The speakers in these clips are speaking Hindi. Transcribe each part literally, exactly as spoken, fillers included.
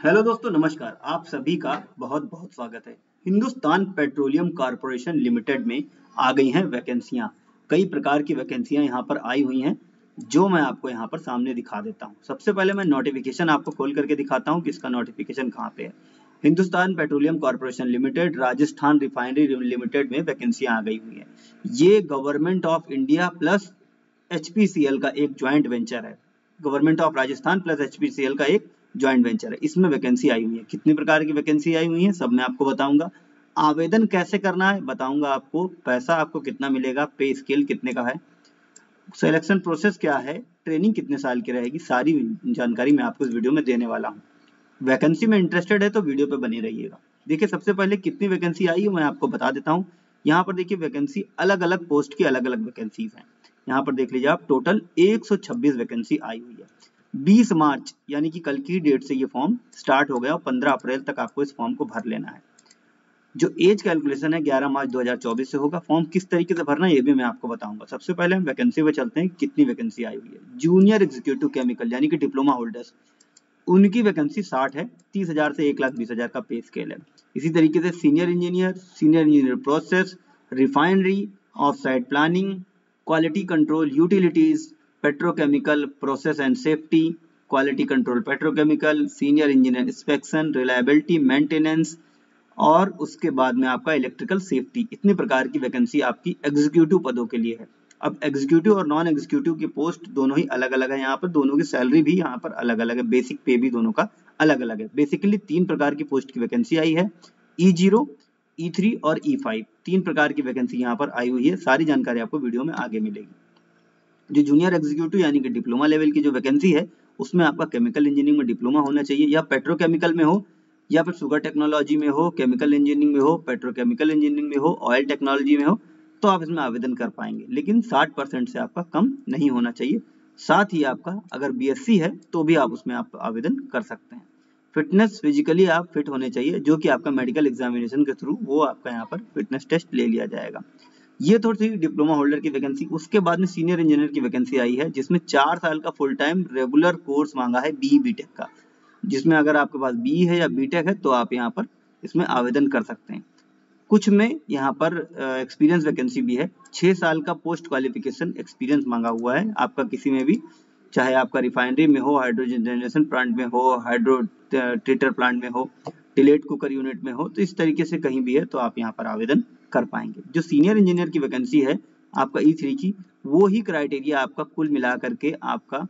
हेलो दोस्तों, नमस्कार। आप सभी का बहुत बहुत स्वागत है। हिंदुस्तान पेट्रोलियम कॉर्पोरेशन लिमिटेड में आ गई हैं वैकेंसियां। कई प्रकार की वैकेंसियां यहां पर आई हुई हैं, जो मैं आपको यहां पर सामने दिखा देता हूं। सबसे पहले मैं नोटिफिकेशन आपको खोल करके दिखाता हूं कि इसका नोटिफिकेशन कहां पे है। Hindustan petroleum corporation limited Rajasthan refinery limited में वैकेंसियां आ गई हुई है। ये government of India plus HPCL का एक ज्वाइंट वेंचर है। Government of Rajasthan plus HPCL का एक ज्वाइंट वेंचर है। इसमें वैकेंसी आई हुई है। कितनी प्रकार की वैकेंसी आई हुई है सब मैं आपको बताऊंगा। आवेदन कैसे करना है बताऊंगा आपको। पैसा आपको कितना मिलेगा, पे स्केल कितने का है, सिलेक्शन प्रोसेस क्या है, ट्रेनिंग कितने साल की रहेगी, सारी जानकारी मैं आपको इस वीडियो में देने वाला हूँ। वैकेंसी में इंटरेस्टेड है तो वीडियो पे बने रहिएगा। देखिए, सबसे पहले कितनी वैकेंसी आई है मैं आपको बता देता हूँ। यहाँ पर देखिए वैकेंसी अलग अलग पोस्ट की अलग अलग वैकेंसीज हैं। यहाँ पर देख लीजिए आप, टोटल एक सौ छब्बीस वैकेंसी आई हुई है। बीस मार्च यानी कि कल की डेट से ये फॉर्म स्टार्ट हो गया और पंद्रह अप्रैल तक आपको इस फॉर्म को भर लेना है। जो एज कैलकुलेशन है ग्यारह मार्च दो हज़ार चौबीस से होगा। फॉर्म किस तरीके से भरना है ये भी मैं आपको बताऊंगा। सबसे पहले हम वैकेंसी पे चलते हैं, कितनी वैकेंसी आई हुई है। जूनियर एग्जीक्यूटिव केमिकल यानी कि डिप्लोमा होल्डर्स, उनकी वैकेंसी साठ है। तीस हजार से एक लाख बीस हजार का पे स्केल है। इसी तरीके से senior engineer, senior engineer process, refinery, off site planning, quality control utilities, petrochemical process and safety, quality control petrochemical, senior engineer inspection, reliability maintenance, और उसके बाद में आपका इलेक्ट्रिकल सेफ्टी। इतने प्रकार की वैकेंसी आपकी एग्जीक्यूटिव पदों के लिए है। अब एग्जीक्यूटिव और नॉन एग्जीक्यूटिव की पोस्ट दोनों ही अलग अलग है। यहाँ पर दोनों की सैलरी भी यहाँ पर अलग अलग है, बेसिक पे भी दोनों का अलग अलग है। बेसिकली तीन प्रकार की पोस्ट की वैकेंसी आई है, ई जीरो, ई थ्री और ई फाइव। तीन प्रकार की वैकेंसी यहाँ पर आई हुई है। सारी जानकारी आपको वीडियो में आगे मिलेगी। जो जूनियर एग्जीक्यूटिव यानी कि डिप्लोमा लेवल की जो वैकेंसी है, उसमें आपका केमिकल इंजीनियरिंग में डिप्लोमा होना चाहिए, या पेट्रोकेमिकल में हो, या फिर शुगर टेक्नोलॉजी में हो, केमिकल इंजीनियरिंग में हो, पेट्रोकेमिकल इंजीनियरिंग में हो, ऑयल टेक्नोलॉजी में हो, तो आप इसमें आवेदन कर पाएंगे। लेकिन साठ परसेंट से आपका कम नहीं होना चाहिए। साथ ही आपका अगर बीएससी है तो भी आप उसमें आप आवेदन कर सकते हैं। फिटनेस, फिजिकली आप फिट होने चाहिए, जो कि आपका मेडिकल एग्जामिनेशन के थ्रू वो आपका यहाँ पर फिटनेस टेस्ट ले लिया जाएगा। ये थोड़ी सी डिप्लोमा होल्डर की वैकेंसी। उसके बाद में सीनियर इंजीनियर की वैकेंसी आई है, जिसमें चार साल का फुल टाइम रेगुलर कोर्स मांगा है बी बीटेक का। जिसमें अगर आपके पास बी है या बीटेक है तो आप यहाँ पर इसमें आवेदन कर सकते हैं। कुछ में यहाँ पर एक्सपीरियंस वैकेंसी भी है। छह साल का पोस्ट क्वालिफिकेशन एक्सपीरियंस मांगा हुआ है आपका किसी में भी, चाहे आपका रिफाइनरी में हो, हाइड्रोजन जनरेशन प्लांट में हो, हाइड्रो ट्रीटर प्लांट में हो, डिलेट कुकर यूनिट में हो, तो इस तरीके से कहीं भी है तो आप यहाँ पर आवेदन कर पाएंगे। जो सीनियर इंजीनियर की वैकेंसी है आपका ई थ्री की, वो ही क्राइटेरिया आपका कुल मिला करके आपका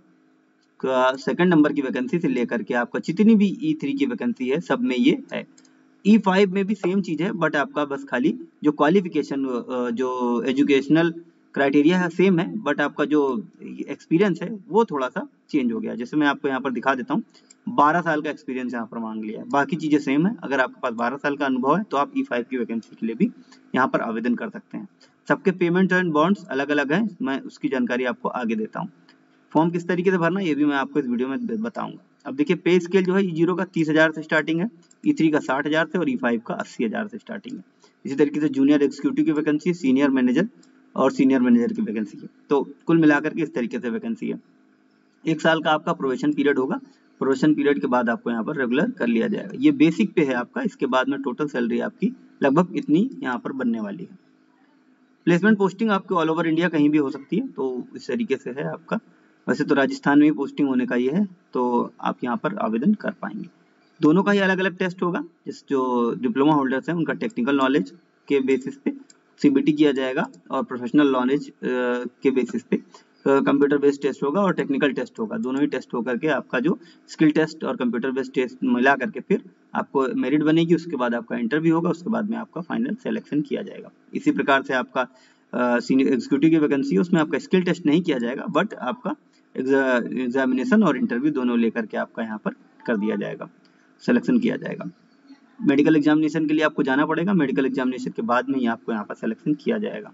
सेकंड नंबर की वैकेंसी से लेकर के आपका जितनी भी ई थ्री की वैकेंसी है सब में ये है। ई फाइव में भी सेम चीज है, बट आपका बस खाली जो क्वालिफिकेशन जो एजुकेशनल क्राइटेरिया है सेम है, बट आपका जो एक्सपीरियंस है वो थोड़ा सा चेंज हो गया। जैसे मैं आपको यहाँ पर दिखा देता हूँ, बारह साल का एक्सपीरियंस यहाँ पर मांग लिया है, बाकी चीजें सेम है। अगर आपके पास बारह साल का अनुभव है तो आप ई फाइव की वैकेंसी के लिए भी यहाँ पर आवेदन कर सकते हैं। सबके पेमेंट एंड बॉन्ड्स अलग अलग है, मैं उसकी जानकारी आपको आगे देता हूँ। फॉर्म किस तरीके से भरना ये भी मैं आपको इस वीडियो में बताऊंगा। अब देखिए, पे स्केल जो है ई जीरो का तीस हजार से स्टार्टिंग है, ई थ्री का साठ हजार से और ई फाइव का अस्सी हजार से स्टार्टिंग है। इसी तरीके से जूनियर एग्जीक्यूटिव की वैकेंसी, सीनियर मैनेजर और सीनियर मैनेजर की वैकेंसी है। तो कुल मिलाकर के इस तरीके से वैकेंसी है। एक साल का आपका प्रोबेशन पीरियड होगा। प्रोबेशन पीरियड के बाद आपको यहाँ पर रेगुलर कर लिया जाएगा। ये बेसिक पे है आपका। इसके बाद में टोटल सैलरी आपकी लगभग इतनी यहाँ पर बनने वाली है। प्लेसमेंट पोस्टिंग आपके ऑल ओवर इंडिया कहीं भी हो सकती है, तो इस तरीके से है आपका। वैसे तो राजस्थान में ही पोस्टिंग होने का ये है, तो आप यहाँ पर आवेदन कर पाएंगे। दोनों का ही अलग अलग टेस्ट होगा। जिस जो डिप्लोमा होल्डर्स हैं उनका टेक्निकल नॉलेज के बेसिस पे सीबीटी किया जाएगा, और प्रोफेशनल नॉलेज के बेसिस पे कंप्यूटर बेस्ड टेस्ट होगा और टेक्निकल टेस्ट होगा। दोनों ही टेस्ट होकर के आपका जो स्किल टेस्ट और कंप्यूटर बेस्ड टेस्ट मिला करके फिर आपको मेरिट बनेगी। उसके बाद आपका इंटरव्यू होगा, उसके बाद में आपका फाइनल सिलेक्शन किया जाएगा। इसी प्रकार से आपका सीनियर एग्जीक्यूटिव की वैकेंसी है, उसमें आपका स्किल टेस्ट नहीं किया जाएगा, बट आपका एग्जामिनेशन और इंटरव्यू दोनों लेकर के आपका यहाँ पर कर दिया जाएगा, सिलेक्शन किया जाएगा। मेडिकल एग्जामिनेशन के लिए आपको जाना पड़ेगा। मेडिकल एग्जामिनेशन के बाद में ही आपको यहाँ पर सिलेक्शन किया जाएगा।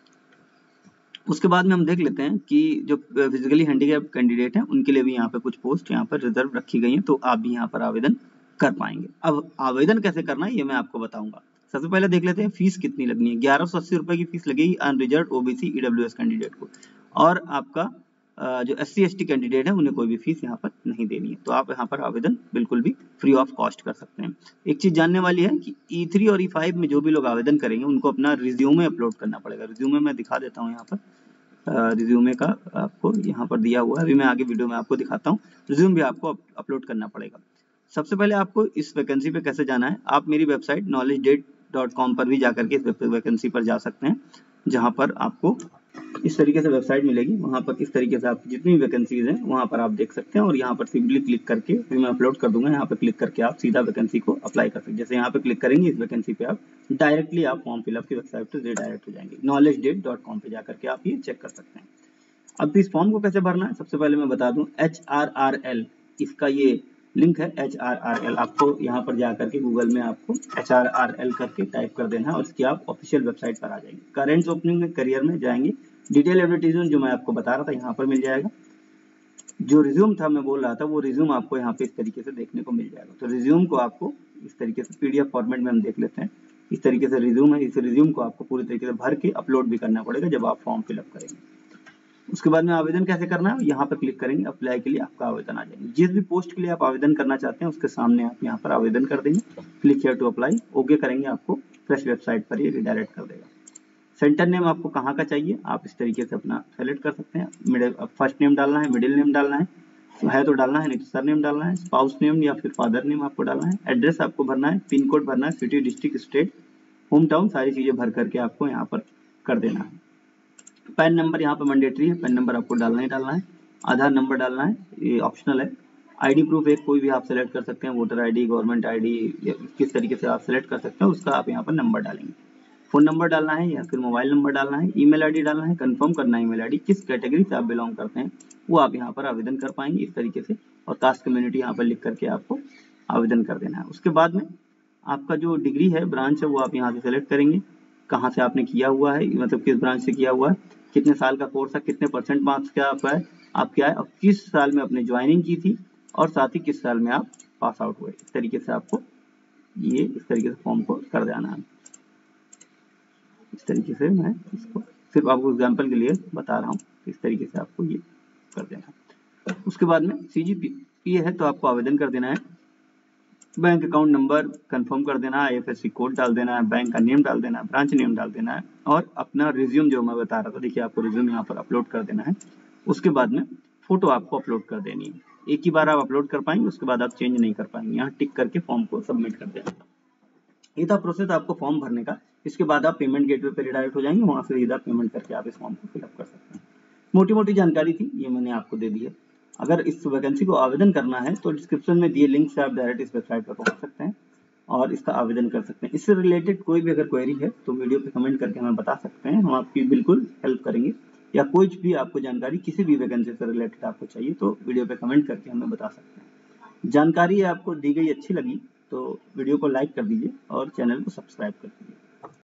उसके बाद में हम देख लेते हैं कि जो फिजिकली हैंडीकैप कैंडिडेट हैं उनके लिए भी यहाँ पे कुछ पोस्ट यहाँ पर रिजर्व रखी गई हैं, तो आप भी यहाँ पर आवेदन कर पाएंगे। अब आवेदन कैसे करना है ये मैं आपको बताऊंगा। सबसे पहले देख लेते हैं फीस कितनी लगनी है। ग्यारह सौ अस्सी रुपए की फीस लगेगी अनरिजर्व ओबीसी ईडब्ल्यूएस कैंडिडेट को, और आपका जो S C S T candidate है उन्हें कोई भी फीस यहाँ पर नहीं देनी है, तो आप यहाँ पर आवेदन बिल्कुल भी फ्री ऑफ कॉस्ट कर सकते हैं। एक चीज जानने वाली है कि ई थ्री और ई फाइव में जो भी लोग आवेदन करेंगे उनको अपना रिज्यूमे अपलोड करना पड़ेगा। रिज्यूमे मैं दिखा देता हूँ यहाँ पर, रिज्यूमे का आपको यहाँ पर दिया हुआ है, अभी मैं आगे वीडियो में आपको दिखाता हूँ। रिज्यूम भी आपको अपलोड करना पड़ेगा। सबसे पहले आपको इस वैकेंसी पे कैसे जाना है, आप मेरी website knowledge date dot com पर भी जाकर के इस वैकेंसी पर जा सकते हैं, जहाँ पर आपको इस तरीके से वेबसाइट मिलेगी। वहाँ पर इस तरीके से आपकी जितनी वैकेंसीज हैं वहाँ पर आप देख सकते हैं, और यहाँ पर सिंपली क्लिक करके भी मैं अपलोड कर दूंगा, यहाँ पर क्लिक करके आप सीधा वैकेंसी को अप्लाई कर सकते हैं। जैसे यहाँ पे क्लिक करेंगे इस वैकेंसी पे आप डायरेक्टली आप फॉर्म फिलअप की वेबसाइट पर रिडायरेक्ट हो जाएंगे। नॉलेज डेट डॉट कॉम पे जाकर के आप ये चेक कर सकते हैं। अब इस फॉर्म को कैसे भरना है, सबसे पहले मैं बता दूं, एच आर आर एल इसका ये लिंक है। एच आर आर एल आपको यहाँ पर जाकर के गूगल में आपको एच आर आर एल करके टाइप कर देना है और इसकी आप ऑफिशियल वेबसाइट पर आ जाएंगे। करेंट ओपनिंग में करियर में जाएंगे, डिटेल एडवर्टीजमेंट जो मैं आपको बता रहा था यहाँ पर मिल जाएगा। जो रिज्यूम था मैं बोल रहा था वो रिज्यूम आपको यहाँ पे इस तरीके से देखने को मिल जाएगा। तो रिज्यूम को आपको इस तरीके से पीडीएफ फॉर्मेट में हम देख लेते हैं। इस तरीके से रिज्यूम है, इस रिज्यूम को आपको पूरी तरीके से भर के अपलोड भी करना पड़ेगा जब आप फॉर्म फिलअप करेंगे। उसके बाद में आवेदन कैसे करना है, यहाँ पर क्लिक करेंगे, अप्लाई के लिए आपका आवेदन आ जाएंगे। जिस भी पोस्ट के लिए आप आवेदन करना चाहते हैं उसके सामने आप यहाँ पर आवेदन कर देंगे, click here to apply, okay करेंगे, आपको फ्रेश वेबसाइट पर ये रिडायरेक्ट कर देगा। सेंटर नेम आपको कहाँ का चाहिए आप इस तरीके से अपना सेलेक्ट कर सकते हैं। मिडिल फर्स्ट नेम डालना है, मिडिल नेम डालना है है तो डालना है, नहीं तो सर नेम डालना है, स्पाउस नेम या फिर फादर नेम आपको डालना है, एड्रेस आपको भरना है, पिन कोड भरना है, city district state home town सारी चीजें भर करके आपको यहाँ पर कर देना है। पैन नंबर यहाँ पर मैंडेटरी है, पैन नंबर आपको डालना ही डालना है। आधार नंबर डालना है, ये ऑप्शनल है। आईडी प्रूफ एक कोई भी आप सेलेक्ट कर सकते हैं, वोटर आईडी, गवर्नमेंट आईडी, किस तरीके से आप सेलेक्ट कर सकते हैं उसका आप यहाँ पर नंबर डालेंगे। फोन नंबर डालना है या फिर मोबाइल नंबर डालना है, ईमेल आईडी डालना है, कंफर्म करना है ईमेल आईडी, किस कैटेगरी से आप बिलोंग करते हैं वो आप यहाँ पर आवेदन कर पाएंगे इस तरीके से, और कास्ट कम्युनिटी यहाँ पर लिख करके आपको आवेदन कर देना है। उसके बाद में आपका जो डिग्री है, ब्रांच है, वो आप यहाँ से सेलेक्ट करेंगे, कहाँ से आपने किया हुआ है, मतलब किस ब्रांच से किया हुआ है, कितने साल का कोर्स है, कितने परसेंट मार्क्स क्या आपका है, आप क्या है, और किस साल में आपने ज्वाइनिंग की थी, और साथ ही किस साल में आप पास आउट हुए। इस तरीके से आपको ये इस तरीके से फॉर्म को कर देना है। इस तरीके से मैं इसको सिर्फ आपको एग्जांपल के लिए बता रहा हूँ, इस तरीके से आपको ये कर देना। उसके बाद में सीजीपी ये है तो आपको आवेदन कर देना है, बैंक अकाउंट नंबर कंफर्म कर देना है, आईएफएससी कोड डाल देना है, बैंक का नेम डाल देना है, ब्रांच नेम डाल देना है, और अपना रिज्यूम जो मैं बता रहा था, देखिए आपको रिज्यूम यहाँ पर अपलोड कर देना है। उसके बाद में फोटो आपको अपलोड कर देनी है, एक ही बार आप अपलोड कर पाएंगे, उसके बाद आप चेंज नहीं कर पाएंगे। यहाँ टिक करके फॉर्म को सबमिट कर देना। ये था प्रोसेस आपको फॉर्म भरने का। इसके बाद आप पेमेंट गेटवे पे रिडायरेक्ट हो जाएंगे, वहां से सीधा पेमेंट करके आप इस फॉर्म को फिलअप कर सकते हैं। मोटी मोटी जानकारी थी ये मैंने आपको दे दी है। अगर इस वैकेंसी को आवेदन करना है तो डिस्क्रिप्शन में दिए लिंक से आप डायरेक्ट इस वेबसाइट पर पहुंच सकते हैं और इसका आवेदन कर सकते हैं। इससे रिलेटेड कोई भी अगर क्वेरी है तो वीडियो पे कमेंट करके हमें बता सकते हैं, हम आपकी बिल्कुल हेल्प करेंगे। या कोई भी आपको जानकारी किसी भी वैकेंसी से रिलेटेड आपको चाहिए तो वीडियो पे कमेंट करके हमें बता सकते हैं। जानकारी आपको दी गई अच्छी लगी तो वीडियो को लाइक कर दीजिए और चैनल को सब्सक्राइब कर दीजिए।